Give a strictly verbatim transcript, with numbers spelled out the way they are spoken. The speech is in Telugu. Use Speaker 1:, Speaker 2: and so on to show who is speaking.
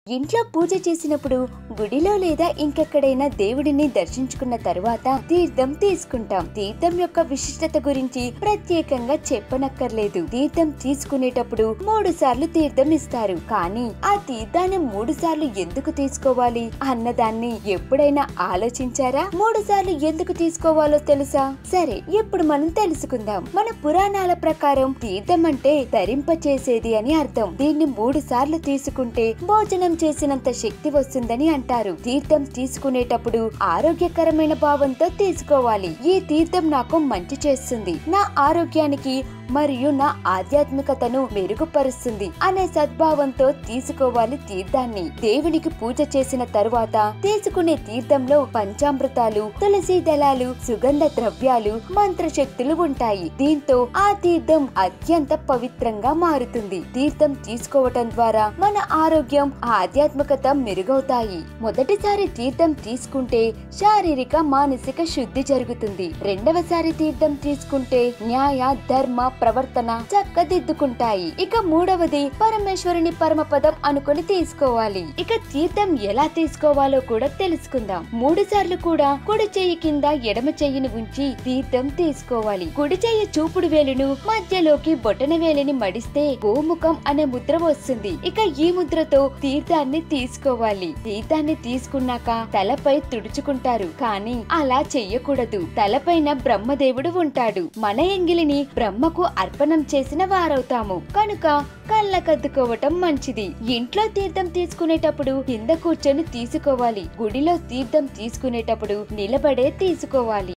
Speaker 1: ఇంట్లో పూజ చేసినప్పుడు గుడిలో లేదా ఇంకెక్కడైనా దేవుడిని దర్శించుకున్న తరువాత తీర్థం తీసుకుంటాం. తీర్థం యొక్క విశిష్టత గురించి ప్రత్యేకంగా చెప్పనక్కర్లేదు. తీర్థం తీసుకునేటప్పుడు మూడు సార్లు తీర్థం ఇస్తారు. కానీ ఆ తీర్థాన్ని మూడు సార్లు ఎందుకు తీసుకోవాలి అన్నదాన్ని ఎప్పుడైనా ఆలోచించారా? మూడు సార్లు ఎందుకు తీసుకోవాలో తెలుసా? సరే, ఇప్పుడు మనం తెలుసుకుందాం. మన పురాణాల ప్రకారం తీర్థం అంటే ధరింప చేసేది అని అర్థం. దీన్ని మూడు సార్లు తీసుకుంటే భోజనం చేసినంత శక్తి వస్తుందని అంటారు. తీర్థం తీసుకునేటప్పుడు ఆరోగ్యకరమైన భావంతో తీసుకోవాలి. ఈ తీర్థం నాకు మంచి చేస్తుంది, నా ఆరోగ్యానికి మరియు నా ఆధ్యాత్మికతను మెరుగుపరుస్తుంది అనే సద్భావంతో తీసుకోవాలి తీర్థాన్ని. దేవునికి పూజ చేసిన తరువాత తీసుకునే తీర్థంలో పంచామృతాలు, తులసి దళాలు, సుగంధ ద్రవ్యాలు, మంత్రశక్తులు ఉంటాయి. దీంతో ఆ తీర్థం అత్యంత పవిత్రంగా మారుతుంది. తీర్థం తీసుకోవటం ద్వారా మన ఆరోగ్యం, ఆధ్యాత్మికత మెరుగవుతాయి. మొదటిసారి తీర్థం తీసుకుంటే శారీరక, మానసిక శుద్ధి జరుగుతుంది. రెండవసారి తీర్థం తీసుకుంటే న్యాయ, ధర్మ ప్రవర్తన చక్కదిద్దుకుంటాయి. ఇక మూడవది పరమేశ్వరుని పరమపదం అనుకుని తీసుకోవాలి. ఇక తీర్థం ఎలా తీసుకోవాలో కూడా తెలుసుకుందాం. మూడు సార్లు కూడా కుడి చెయ్యి కింద ఎడమ చెయ్యిని ఉంచి తీర్థం తీసుకోవాలి. కుడి చెయ్యి చూపుడు వేలును మధ్యలోకి బొటన వేలిని మడిస్తే గోముఖం అనే ముద్ర వస్తుంది. ఇక ఈ ముద్రతో తీర్థాన్ని తీసుకోవాలి. తీర్థాన్ని తీసుకున్నాక తలపై తుడుచుకుంటారు. కానీ అలా చెయ్యకూడదు. తలపైన బ్రహ్మదేవుడు ఉంటాడు. మన ఎంగిలిని బ్రహ్మకు అర్పణం చేసిన వారవుతాము. కనుక కళ్ళకద్దుకోవటం మంచిది. ఇంట్లో తీర్థం తీసుకునేటప్పుడు కింద కూర్చొని తీసుకోవాలి. గుడిలో తీర్థం తీసుకునేటప్పుడు నిలబడే తీసుకోవాలి.